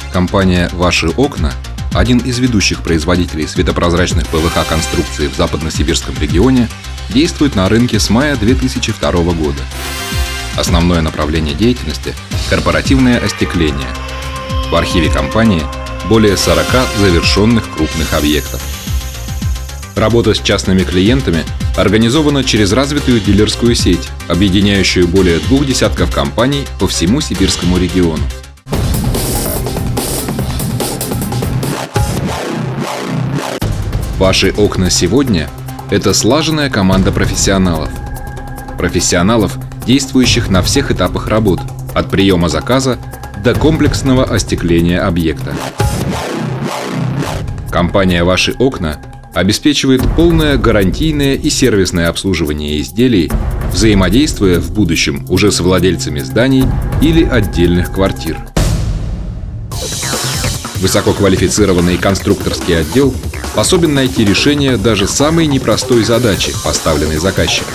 Компания «Ваши окна» – один из ведущих производителей светопрозрачных ПВХ-конструкций в Западно-Сибирском регионе, действует на рынке с мая 2002 года. Основное направление деятельности – корпоративное остекление. В архиве компании более 40 завершенных крупных объектов. Работа с частными клиентами организована через развитую дилерскую сеть, объединяющую более 2 десятков компаний по всему сибирскому региону. Ваши окна сегодня – это слаженная команда профессионалов. Профессионалов, действующих на всех этапах работ, от приема заказа до комплексного остекления объекта. Компания «Ваши окна» обеспечивает полное гарантийное и сервисное обслуживание изделий, взаимодействуя в будущем уже с владельцами зданий или отдельных квартир. Высококвалифицированный конструкторский отдел способен найти решение даже самой непростой задачи, поставленной заказчиком.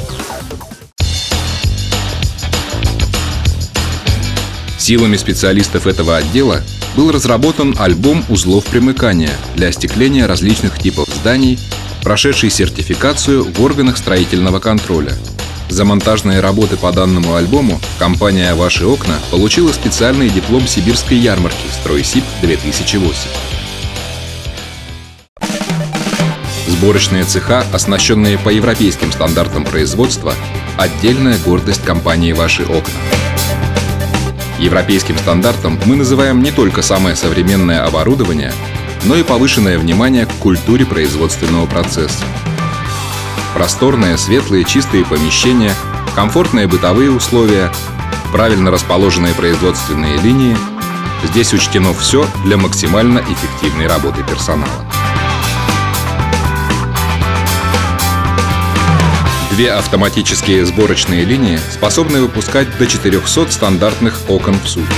Силами специалистов этого отдела был разработан альбом узлов примыкания для остекления различных типов зданий, прошедший сертификацию в органах строительного контроля. За монтажные работы по данному альбому компания «Ваши окна» получила специальный диплом Сибирской ярмарки «Стройсиб-2008». Сборочные цеха, оснащенные по европейским стандартам производства, отдельная гордость компании «Ваши окна». Европейским стандартом мы называем не только самое современное оборудование, но и повышенное внимание к культуре производственного процесса. Просторные, светлые, чистые помещения, комфортные бытовые условия, правильно расположенные производственные линии – здесь учтено все для максимально эффективной работы персонала. 2 автоматические сборочные линии способны выпускать до 400 стандартных окон в сутки.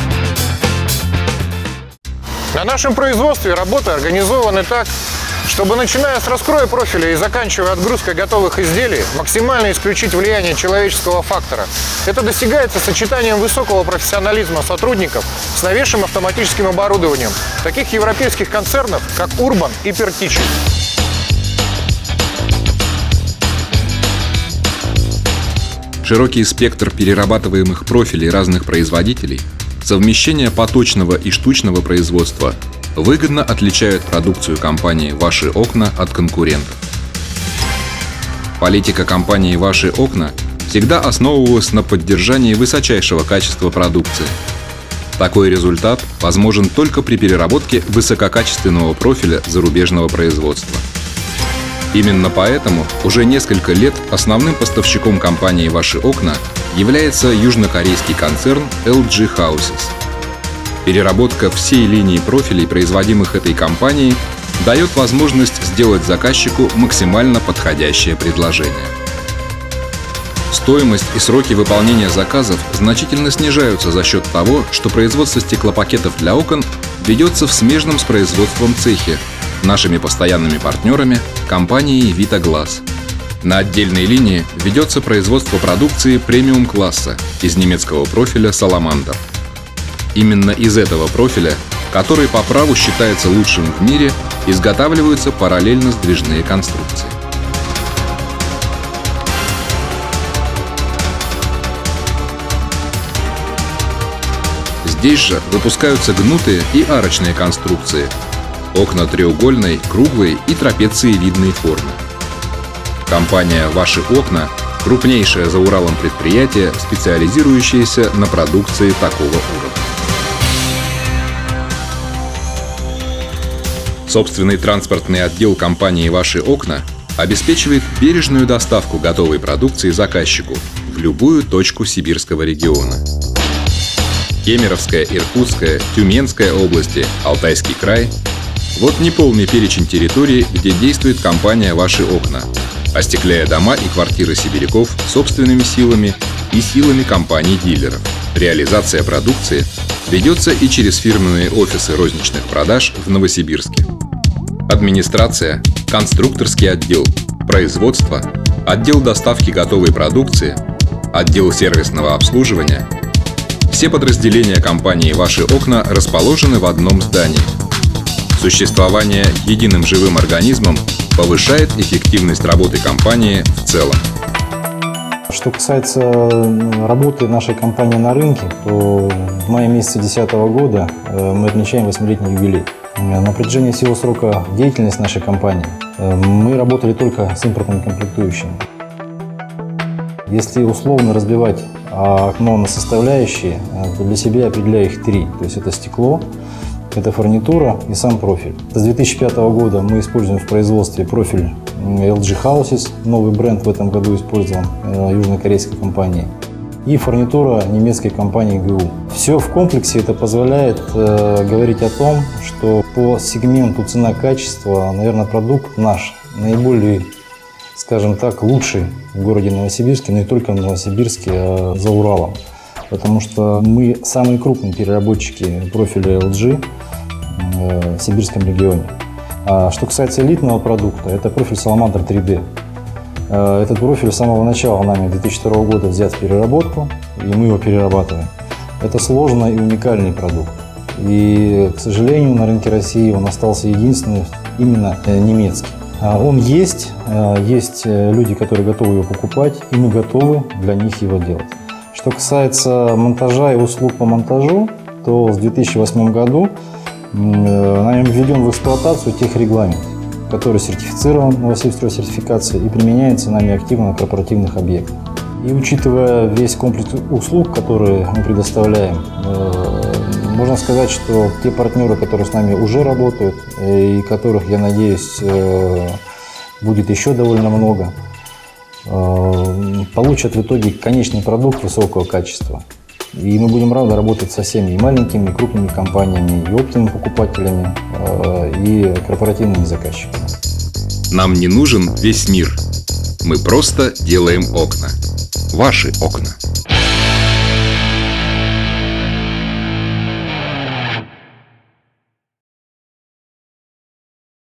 На нашем производстве работы организованы так, чтобы, начиная с раскроя профиля и заканчивая отгрузкой готовых изделий, максимально исключить влияние человеческого фактора. Это достигается сочетанием высокого профессионализма сотрудников с новейшим автоматическим оборудованием таких европейских концернов, как Urban и Pertici. Широкий спектр перерабатываемых профилей разных производителей, совмещение поточного и штучного производства выгодно отличают продукцию компании «Ваши окна» от конкурентов. Политика компании «Ваши окна» всегда основывалась на поддержании высочайшего качества продукции. Такой результат возможен только при переработке высококачественного профиля зарубежного производства. Именно поэтому уже несколько лет основным поставщиком компании «Ваши окна» является южнокорейский концерн LG Houses. Переработка всей линии профилей, производимых этой компанией, дает возможность сделать заказчику максимально подходящее предложение. Стоимость и сроки выполнения заказов значительно снижаются за счет того, что производство стеклопакетов для окон ведется в смежном с производством цехе, нашими постоянными партнерами компанией «Витаглаз». На отдельной линии ведется производство продукции премиум-класса из немецкого профиля «Саламандр». Именно из этого профиля, который по праву считается лучшим в мире, изготавливаются параллельно сдвижные конструкции. Здесь же выпускаются гнутые и арочные конструкции, окна треугольной, круглой и трапециевидной формы. Компания «Ваши окна» – крупнейшее за Уралом предприятие, специализирующееся на продукции такого уровня. Собственный транспортный отдел компании «Ваши окна» обеспечивает бережную доставку готовой продукции заказчику в любую точку сибирского региона. Кемеровская, Иркутская, Тюменская области, Алтайский край – вот неполный перечень территорий, где действует компания «Ваши окна», остекляя дома и квартиры сибиряков собственными силами и силами компаний-дилеров. Реализация продукции ведется и через фирменные офисы розничных продаж в Новосибирске. Администрация, конструкторский отдел, производство, отдел доставки готовой продукции, отдел сервисного обслуживания – Все подразделения компании «Ваши окна» расположены в одном здании. Существование единым живым организмом повышает эффективность работы компании в целом. Что касается работы нашей компании на рынке, то в мае месяце 2010 года мы отмечаем 8-летний юбилей. На протяжении всего срока деятельности нашей компании мы работали только с импортными комплектующими. Если условно разбивать окно на составляющие, то для себя определяю их 3. То есть это стекло, это фурнитура и сам профиль. С 2005 года мы используем в производстве профиль LG Houses, новый бренд в этом году использован южнокорейской компанией, и фурнитура немецкой компании ГУ. Все в комплексе это позволяет говорить о том, что по сегменту цена-качество, наверное, продукт наш наиболее, скажем так, лучший в городе Новосибирске, но не только в Новосибирске, а за Уралом. Потому что мы самые крупные переработчики профиля LG в Сибирском регионе. А что касается элитного продукта, это профиль Salamander 3D. Этот профиль с самого начала нами 2002 года взят в переработку, и мы его перерабатываем. Это сложный и уникальный продукт. И, к сожалению, на рынке России он остался единственный, именно немецкий. Он есть люди, которые готовы его покупать, и мы готовы для них его делать. Что касается монтажа и услуг по монтажу, то с 2008 году нами введен в эксплуатацию техрегламент, который сертифицирован Новосибирской сертификацией и применяется нами активно на корпоративных объектах. И учитывая весь комплекс услуг, которые мы предоставляем, можно сказать, что те партнеры, которые с нами уже работают и которых, я надеюсь, будет еще довольно много, получат в итоге конечный продукт высокого качества. И мы будем рады работать со всеми и маленькими, и крупными компаниями, и оптовыми покупателями, и корпоративными заказчиками. Нам не нужен весь мир. Мы просто делаем окна. Ваши окна.